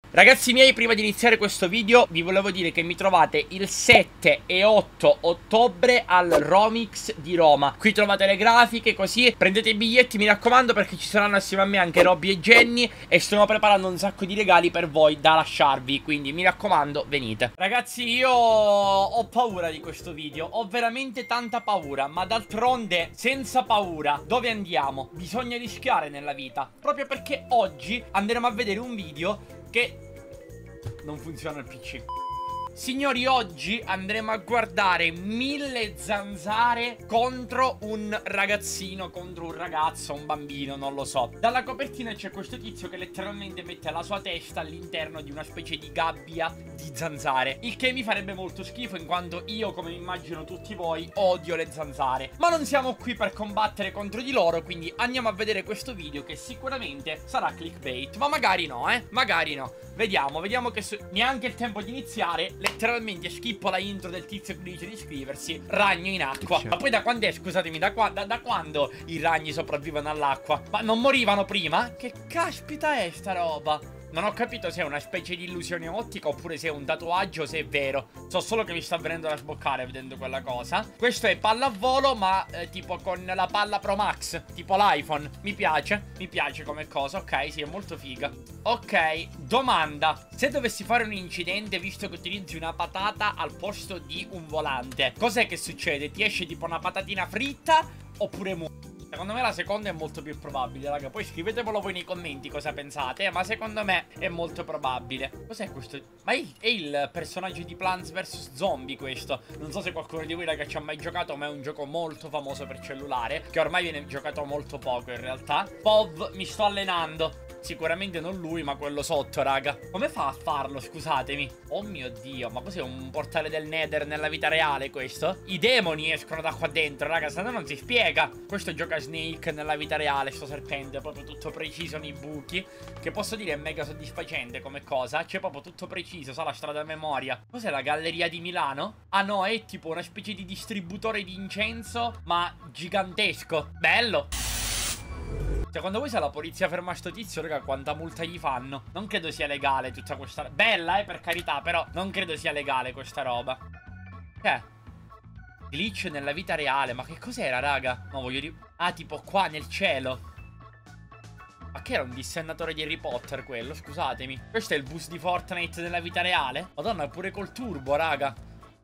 Ragazzi miei, prima di iniziare questo video vi volevo dire che mi trovate il 7 e 8 ottobre al Romix di Roma. Qui trovate le grafiche, così prendete i biglietti, mi raccomando, perché ci saranno assieme a me anche Robby e Jenny e stiamo preparando un sacco di regali per voi da lasciarvi, quindi mi raccomando, venite. Ragazzi, io ho paura di questo video, ho veramente tanta paura, ma d'altronde senza paura dove andiamo? Bisogna rischiare nella vita, proprio perché oggi andremo a vedere un video che non funziona il PC. Signori, oggi andremo a guardare 1000 zanzare contro un ragazzino, contro un ragazzo, un bambino, non lo so. Dalla copertina c'è questo tizio che letteralmente mette la sua testa all'interno di una specie di gabbia di zanzare, il che mi farebbe molto schifo in quanto io, come immagino tutti voi, odio le zanzare. Ma non siamo qui per combattere contro di loro, quindi andiamo a vedere questo video che sicuramente sarà clickbait. Ma magari no, magari no. Vediamo che neanche il tempo di iniziare, letteralmente schippo la intro del tizio che dice di iscriversi. Ragno in acqua. Ma poi da quando è, scusatemi, da quando i ragni sopravvivono all'acqua? Ma non morivano prima? Che caspita è sta roba? Non ho capito se è una specie di illusione ottica oppure se è un tatuaggio o se è vero. So solo che mi sta venendo da sboccare vedendo quella cosa. Questo è pallavolo, ma tipo con la palla Pro Max, tipo l'iPhone. Mi piace come cosa. Ok, sì, è molto figa. Ok, domanda: se dovessi fare un incidente visto che utilizzi una patata al posto di un volante, cos'è che succede? Ti esce tipo una patatina fritta oppure muori? Secondo me la seconda è molto più probabile, raga. Poi scrivetemelo voi nei commenti cosa pensate, ma secondo me è molto probabile. Cos'è questo? Ma è il personaggio di Plants vs Zombie questo. Non so se qualcuno di voi, raga, ci ha mai giocato, ma è un gioco molto famoso per cellulare, che ormai viene giocato molto poco in realtà. Pov, mi sto allenando. Sicuramente non lui, ma quello sotto, raga. Come fa a farlo, scusatemi? Oh mio Dio, ma cos'è, un portale del Nether nella vita reale questo? I demoni escono da qua dentro, raga, se no non si spiega. Questo gioca Snake nella vita reale, sto serpente, proprio tutto preciso nei buchi, che posso dire è mega soddisfacente come cosa. C'è proprio tutto preciso, sa la strada a memoria. Cos'è, la galleria di Milano? Ah no, è tipo una specie di distributore di incenso, ma gigantesco. Bello. Secondo voi se la polizia ferma sto tizio, raga, quanta multa gli fanno? Non credo sia legale tutta questa... Bella, per carità, però non credo sia legale questa roba. Glitch nella vita reale, ma che cos'era, raga? No, voglio ah, tipo qua nel cielo. Ma che era un dissennatore di Harry Potter quello, scusatemi. Questo è il bus di Fortnite nella vita reale? Madonna, pure col turbo, raga.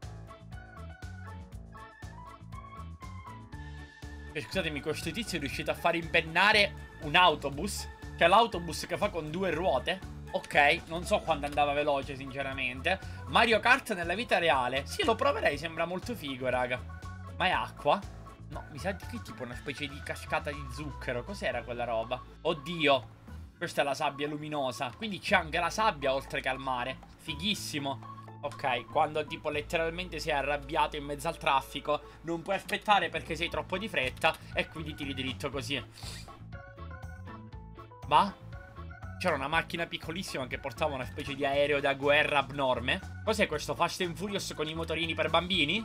Scusatemi, questo tizio è riuscito a far impennare un autobus. Cioè l'autobus che fa con 2 ruote. Ok, non so quando andava veloce sinceramente. Mario Kart nella vita reale. Sì, lo proverei, sembra molto figo, raga. Ma è acqua? No, mi sa di che tipo una specie di cascata di zucchero. Cos'era quella roba? Oddio, questa è la sabbia luminosa. Quindi c'è anche la sabbia oltre che al mare. Fighissimo. Ok, quando tipo letteralmente sei arrabbiato in mezzo al traffico, non puoi aspettare perché sei troppo di fretta e quindi tiri dritto così. Ma c'era una macchina piccolissima che portava una specie di aereo da guerra abnorme. Cos'è questo Fast and Furious con i motorini per bambini?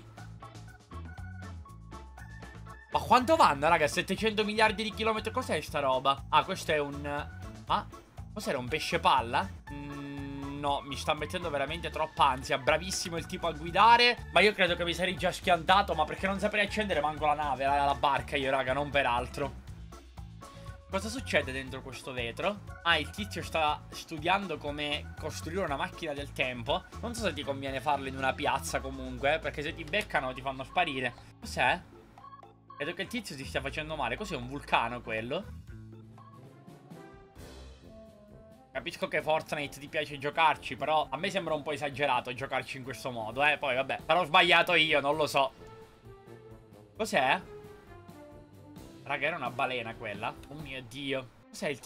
Ma quanto vanno, raga? 700 miliardi di chilometri? Cos'è sta roba? Ah, questo è un... Ah, cos'era, un pesce palla? No, mi sta mettendo veramente troppa ansia. Bravissimo il tipo a guidare, ma io credo che mi sarei già schiantato. Ma perché non saprei accendere manco la nave, la barca io, raga, non per altro. Cosa succede dentro questo vetro? Ah, il tizio sta studiando come costruire una macchina del tempo. Non so se ti conviene farlo in una piazza comunque, perché se ti beccano ti fanno sparire. Cos'è? Vedo che il tizio si stia facendo male. Cos'è, un vulcano quello? Capisco che Fortnite ti piace giocarci, però a me sembra un po' esagerato giocarci in questo modo, Poi vabbè, sarò sbagliato io, non lo so. Cos'è? Raga, era una balena quella. Oh mio Dio. Cos'è il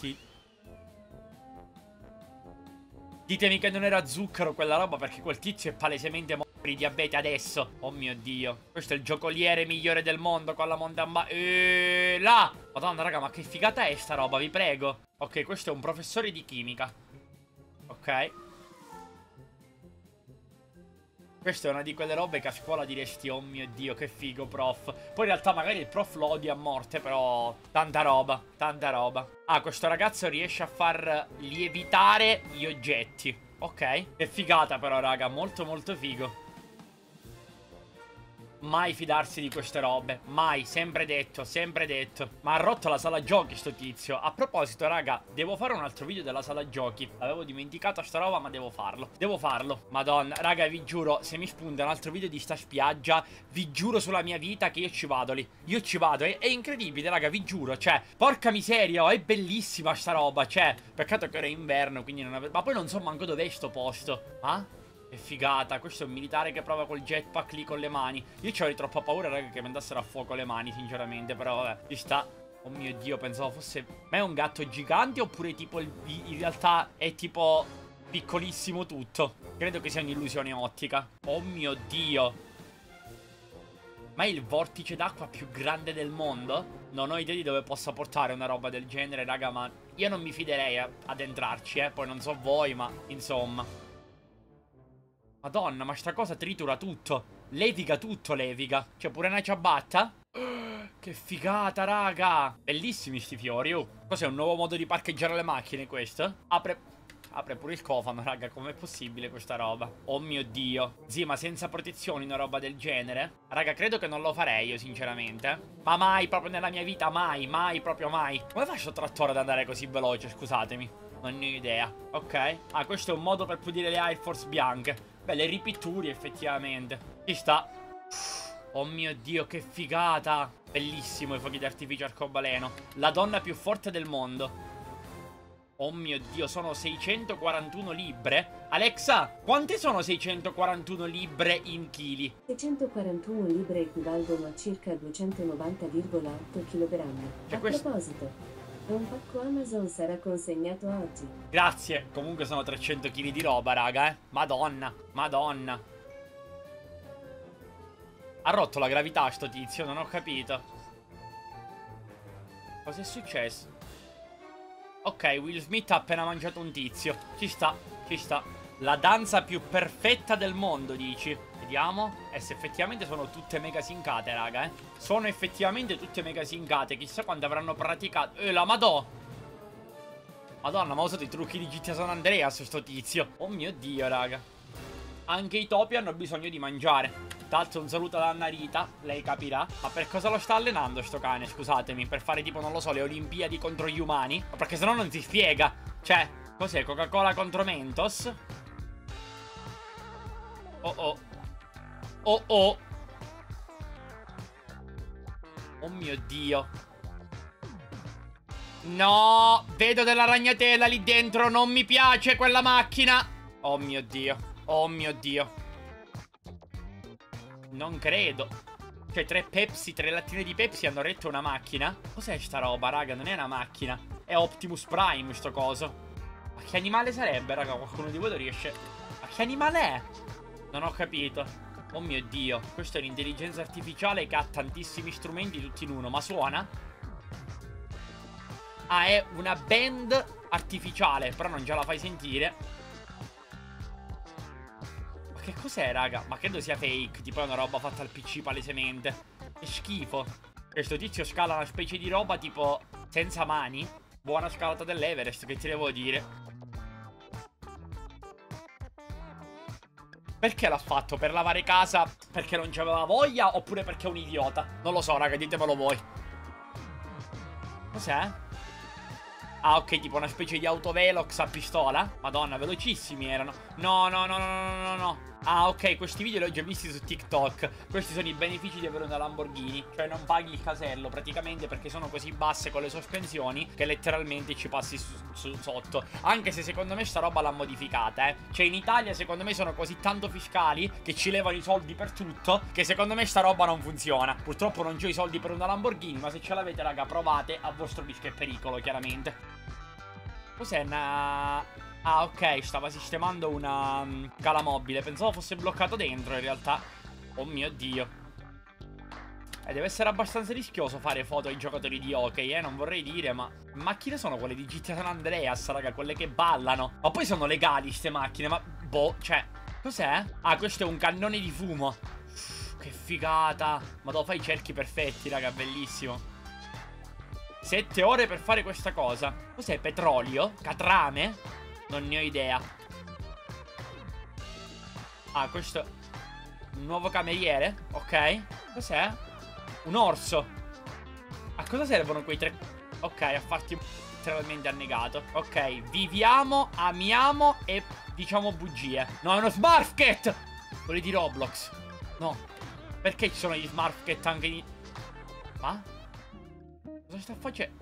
Ditemi che non era zucchero quella roba, perché quel tizio è palesemente morto di diabete adesso. Oh mio Dio. Questo è il giocoliere migliore del mondo con la mountain là! Madonna, raga, ma che figata è sta roba, vi prego. Ok, questo è un professore di chimica. Ok. Questa è una di quelle robe che a scuola diresti, oh mio Dio, che figo, prof. Poi in realtà magari il prof lo odia a morte, però tanta roba, tanta roba. Ah, questo ragazzo riesce a far lievitare gli oggetti. Ok. Che figata però, raga, molto molto figo. Mai fidarsi di queste robe. Mai, sempre detto, sempre detto. Ma ha rotto la sala giochi sto tizio. A proposito, raga, devo fare un altro video della sala giochi. L'avevo dimenticato sta roba, ma devo farlo. Devo farlo. Madonna, raga, vi giuro, se mi spunta un altro video di sta spiaggia, vi giuro sulla mia vita che io ci vado lì. Io ci vado, è incredibile, raga, vi giuro. Cioè, porca miseria, oh, è bellissima sta roba. Cioè, peccato che ora è inverno, quindi non ave... Ma poi non so manco dov'è sto posto. Ah? Che figata, questo è un militare che prova col jetpack lì con le mani. Io c'avevo troppa paura, raga, che mi andassero a fuoco le mani, sinceramente. Però vabbè, ci sta. Oh mio Dio, pensavo fosse... Ma è un gatto gigante oppure tipo in realtà è tipo piccolissimo tutto? Credo che sia un'illusione ottica. Oh mio Dio. Ma è il vortice d'acqua più grande del mondo? Non ho idea di dove possa portare una roba del genere, raga, ma io non mi fiderei ad entrarci, Poi non so voi, ma insomma... Madonna, ma sta cosa tritura tutto. Leviga tutto, leviga. C'è pure una ciabatta. Che figata, raga. Bellissimi sti fiori, oh. Cos'è, un nuovo modo di parcheggiare le macchine questo? Apre pure il cofano, raga. Com'è possibile questa roba? Oh mio Dio. Zì, ma senza protezioni una roba del genere? Raga, credo che non lo farei io, sinceramente. Ma mai, proprio nella mia vita, mai, mai, proprio mai. Come fa sto trattore ad andare così veloce, scusatemi? Non ne ho idea. Ok. Ah, questo è un modo per pulire le Air Force bianche. Belle ripitturi, effettivamente. Ci sta. Oh mio Dio, che figata. Bellissimo i fuochi d'artificio arcobaleno. La donna più forte del mondo. Oh mio Dio, sono 641 libbre. Alexa, quante sono 641 libbre in chili? 641 libbre equivalgono a circa 290,8 kg. Cioè, a proposito, un pacco Amazon sarà consegnato oggi. Grazie. Comunque sono 300 kg di roba, raga, Madonna, madonna. Ha rotto la gravità sto tizio, non ho capito. Cos'è successo? Ok, Will Smith ha appena mangiato un tizio. Ci sta, ci sta. La danza più perfetta del mondo, dici? Vediamo. Se effettivamente sono tutte mega sincate, raga, Sono effettivamente tutte mega sincate. Chissà quando avranno praticato. La madò. Madonna, ma ha usato i trucchi di GTA San Andreas sto tizio. Oh mio Dio, raga. Anche i topi hanno bisogno di mangiare. Tanto un saluto da Anna Rita, lei capirà. Ma per cosa lo sta allenando sto cane, scusatemi? Per fare tipo, non lo so, le Olimpiadi contro gli umani? Ma perché sennò non si spiega. Cioè, cos'è? Coca-Cola contro Mentos? Oh oh. Oh oh. Oh mio Dio. No, vedo della ragnatela lì dentro. Non mi piace quella macchina. Oh mio Dio. Oh mio Dio. Non credo. Cioè 3 Pepsi, 3 lattine di Pepsi hanno retto una macchina? Cos'è sta roba, raga? Non è una macchina. È Optimus Prime sto coso. Ma che animale sarebbe, raga? Qualcuno di voi lo riesce... Ma che animale è? Non ho capito. Oh mio Dio. Questa è un'intelligenza artificiale che ha tantissimi strumenti tutti in uno. Ma suona? Ah, è una band artificiale. Però non già la fai sentire. Ma che cos'è, raga? Ma credo sia fake. Tipo è una roba fatta al PC palesemente. Che schifo. Questo tizio scala una specie di roba tipo senza mani. Buona scalata dell'Everest, che ti devo dire. Perché l'ha fatto? Per lavare casa? Perché non c'aveva voglia? Oppure perché è un idiota? Non lo so, raga, ditemelo voi. Cos'è? Ah, ok, tipo una specie di autovelox a pistola. Madonna, velocissimi erano. No, no, no, no, no, no, no. Ah, ok, questi video li ho già visti su TikTok. Questi sono i benefici di avere una Lamborghini. Cioè non paghi il casello praticamente perché sono così basse con le sospensioni che letteralmente ci passi sotto. Anche se secondo me sta roba l'ha modificata, Cioè in Italia secondo me sono così tanto fiscali che ci levano i soldi per tutto che secondo me sta roba non funziona. Purtroppo non c'ho i soldi per una Lamborghini, ma se ce l'avete, raga, provate a vostro rischio e pericolo, chiaramente. Cos'è una... Ah, ok, stava sistemando una cala mobile. Pensavo fosse bloccato dentro, in realtà. Oh mio Dio. Deve essere abbastanza rischioso fare foto ai giocatori di hockey, non vorrei dire, ma... Macchine sono quelle di GTA San Andreas, raga, quelle che ballano. Ma poi sono legali ste macchine, ma... Boh, cioè... Cos'è? Ah, questo è un cannone di fumo. Che figata. Ma lo fai i cerchi perfetti, raga, bellissimo. 7 ore per fare questa cosa. Cos'è? Petrolio? Catrame? Non ne ho idea. Ah, questo è un nuovo cameriere. Ok. Cos'è? Un orso. A cosa servono quei 3? Ok, a farti letteralmente annegato. Ok, viviamo, amiamo e diciamo bugie. No, è uno Smurf Cat. Quelli di Roblox. No. Perché ci sono gli Smurf Cat anche in... Ma? Cosa sta facendo?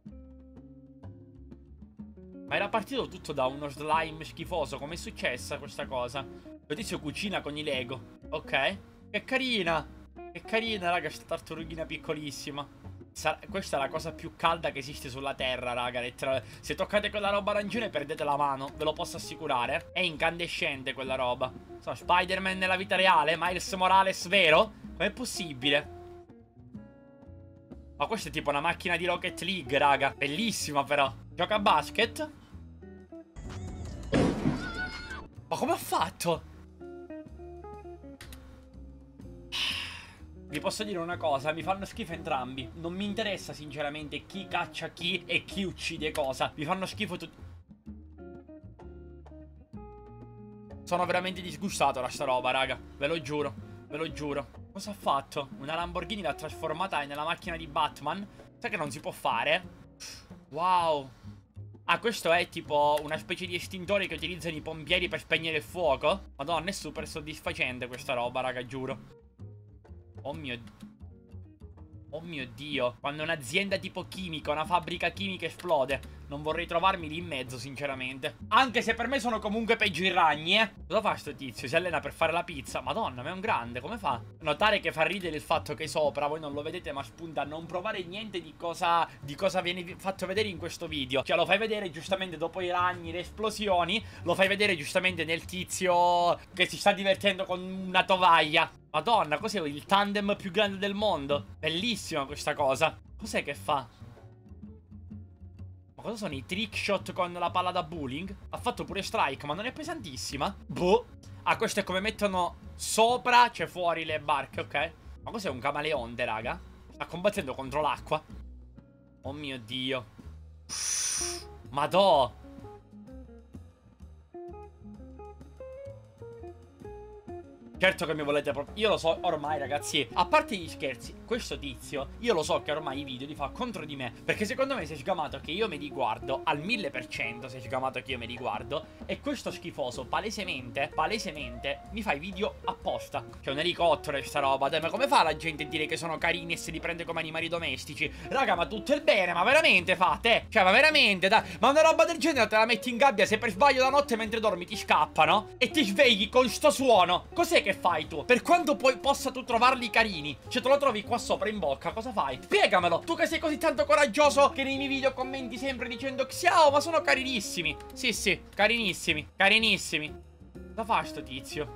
Ma era partito tutto da uno slime schifoso. Com'è successa questa cosa? Il tizio cucina con i Lego. Ok. Che carina. Che carina, raga, questa tartarughina piccolissima. Questa è la cosa più calda che esiste sulla terra, raga. Se toccate quella roba arancione perdete la mano, ve lo posso assicurare. È incandescente quella roba. So, Spider-Man nella vita reale? Miles Morales vero? Com'è possibile? Ma questa è tipo una macchina di Rocket League, raga. Bellissima però. Gioca a basket? Ma come ha fatto? Vi posso dire una cosa, mi fanno schifo entrambi. Non mi interessa sinceramente chi caccia chi e chi uccide cosa. Mi fanno schifo tutti. Sono veramente disgustato da sta roba, raga. Ve lo giuro, ve lo giuro. Cosa ha fatto? Una Lamborghini l'ha trasformata nella macchina di Batman. Sai che non si può fare? Wow. Ah, questo è tipo una specie di estintore che utilizzano i pompieri per spegnere il fuoco. Madonna, è super soddisfacente questa roba, raga, giuro. Oh mio Dio. Oh mio Dio. Quando un'azienda tipo chimica, una fabbrica chimica esplode, non vorrei trovarmi lì in mezzo, sinceramente. Anche se per me sono comunque peggio i ragni, eh. Cosa fa sto tizio? Si allena per fare la pizza. Madonna, ma è un grande, come fa? Notare che fa ridere il fatto che sopra, voi non lo vedete, ma spunta a non provare niente di cosa viene fatto vedere in questo video. Cioè, lo fai vedere giustamente dopo i ragni, le esplosioni. Lo fai vedere giustamente nel tizio che si sta divertendo con una tovaglia. Madonna, cos'è il tandem più grande del mondo? Bellissima questa cosa. Cos'è che fa? Ma cosa sono i trick shot con la palla da bowling? Ha fatto pure strike, ma non è pesantissima? Boh. Ah, questo è come mettono sopra, c'è fuori le barche, ok? Ma cos'è un camaleonte, raga? Sta combattendo contro l'acqua. Oh mio Dio. Madò. Certo che mi volete proprio... Io lo so ormai, ragazzi. A parte gli scherzi, questo tizio, io lo so che ormai i video li fa contro di me. Perché secondo me si è sgamato che io mi riguardo al 1000%, si è sgamato che io mi riguardo. E questo schifoso palesemente mi fa i video apposta. C'è un elicottero e sta roba. Dai, ma come fa la gente a dire che sono carini e se li prende come animali domestici? Raga, ma tutto il bene, ma veramente fate? Cioè, ma veramente, dai. Ma una roba del genere te la metti in gabbia se per sbaglio la notte mentre dormi ti scappano e ti svegli con sto suono. Cos'è che fai tu? Per quanto poi possa tu trovarli carini, cioè te lo trovi qua sopra in bocca, cosa fai? Spiegamelo. Tu che sei così tanto coraggioso che nei miei video commenti sempre dicendo Xiao, ma sono carinissimi. Sì, sì, carinissimi, carinissimi. Cosa fa sto tizio?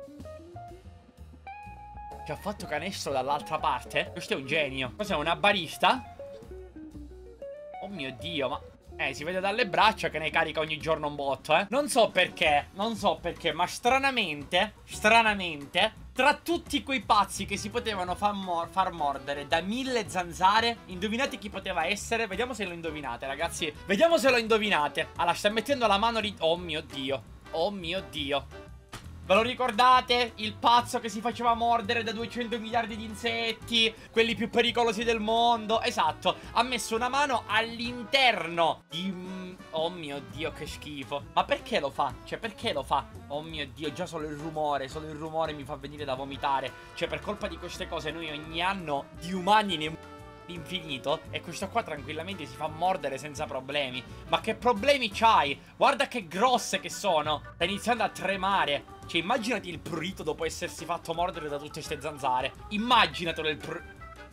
Che ha fatto canestro dall'altra parte? Questo è un genio. Cos'è, una barista? Oh mio Dio, ma... si vede dalle braccia che ne carica ogni giorno un botto, eh. Non so perché, ma stranamente, tra tutti quei pazzi che si potevano far mordere da 1000 zanzare, indovinate chi poteva essere? Vediamo se lo indovinate, ragazzi. Vediamo se lo indovinate. Allora, sta mettendo la mano lì. Oh mio Dio. Oh mio Dio. Ve lo ricordate? Il pazzo che si faceva mordere da 200 miliardi di insetti, quelli più pericolosi del mondo. Esatto, ha messo una mano all'interno di... Oh mio Dio, che schifo. Ma perché lo fa? Cioè, perché lo fa? Oh mio Dio, già solo il rumore mi fa venire da vomitare. Cioè, per colpa di queste cose noi ogni anno di umani ne... infinito. E questo qua tranquillamente si fa mordere senza problemi. Ma che problemi c'hai? Guarda che grosse che sono. Sta iniziando a tremare. Cioè immaginati il prurito dopo essersi fatto mordere da tutte ste zanzare. Immaginatelo il prurito.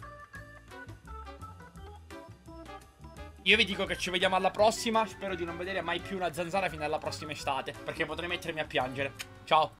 Io vi dico che ci vediamo alla prossima. Spero di non vedere mai più una zanzara fino alla prossima estate, perché potrei mettermi a piangere. Ciao.